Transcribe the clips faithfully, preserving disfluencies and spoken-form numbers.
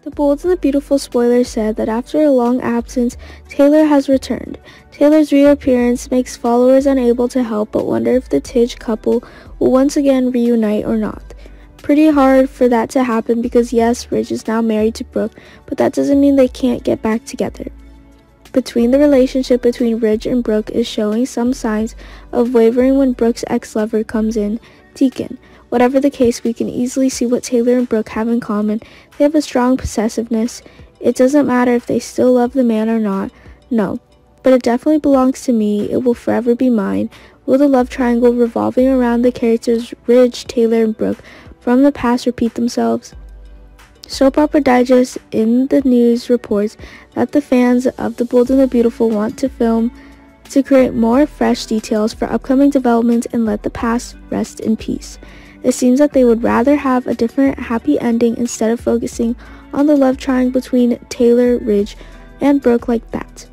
The Bold and the Beautiful spoiler said that after a long absence, Taylor has returned. Taylor's reappearance makes followers unable to help but wonder if the Tidge couple will once again reunite or not. Pretty hard for that to happen because yes, Ridge is now married to Brooke, but that doesn't mean they can't get back together. Between the relationship between Ridge and Brooke is showing some signs of wavering when Brooke's ex-lover comes in, Deacon. Whatever the case, we can easily see what Taylor and Brooke have in common. They have a strong possessiveness. It doesn't matter if they still love the man or not. No. But it definitely belongs to me. It will forever be mine. Will the love triangle revolving around the characters Ridge, Taylor, and Brooke from the past repeat themselves? Soap Opera Digest in the news reports that the fans of The Bold and the Beautiful want to film to create more fresh details for upcoming developments and let the past rest in peace. It seems that they would rather have a different happy ending instead of focusing on the love triangle between Taylor, Ridge, and Brooke like that.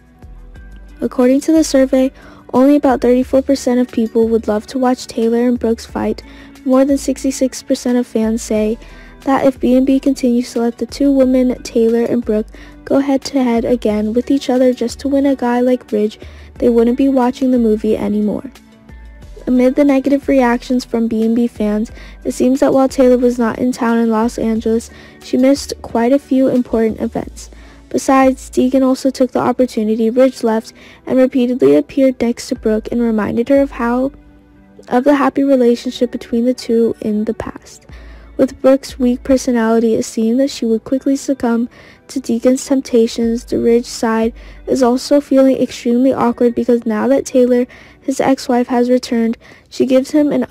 According to the survey, only about thirty-four percent of people would love to watch Taylor and Brooke's fight. More than sixty-six percent of fans say that if B and B continues to let the two women, Taylor and Brooke, go head-to-head again with each other just to win a guy like Ridge, they wouldn't be watching the movie anymore. Amid the negative reactions from B and B fans, it seems that while Taylor was not in town in Los Angeles, she missed quite a few important events. Besides, Deacon also took the opportunity Ridge left and repeatedly appeared next to Brooke and reminded her of how of the happy relationship between the two in the past. With Brooke's weak personality, it seemed that she would quickly succumb to Deacon's temptations. The Ridge side is also feeling extremely awkward because now that Taylor, his ex-wife, has returned, she gives him an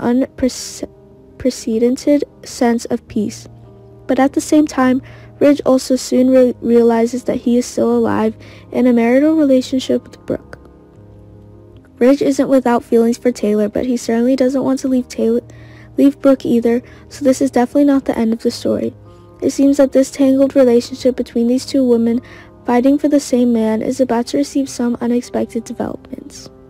unprecedented sense of peace. But at the same time, Ridge also soon re- realizes that he is still alive in a marital relationship with Brooke. Ridge isn't without feelings for Taylor, but he certainly doesn't want to leave Taylor leave Brooke either, so this is definitely not the end of the story. It seems that this tangled relationship between these two women fighting for the same man is about to receive some unexpected developments.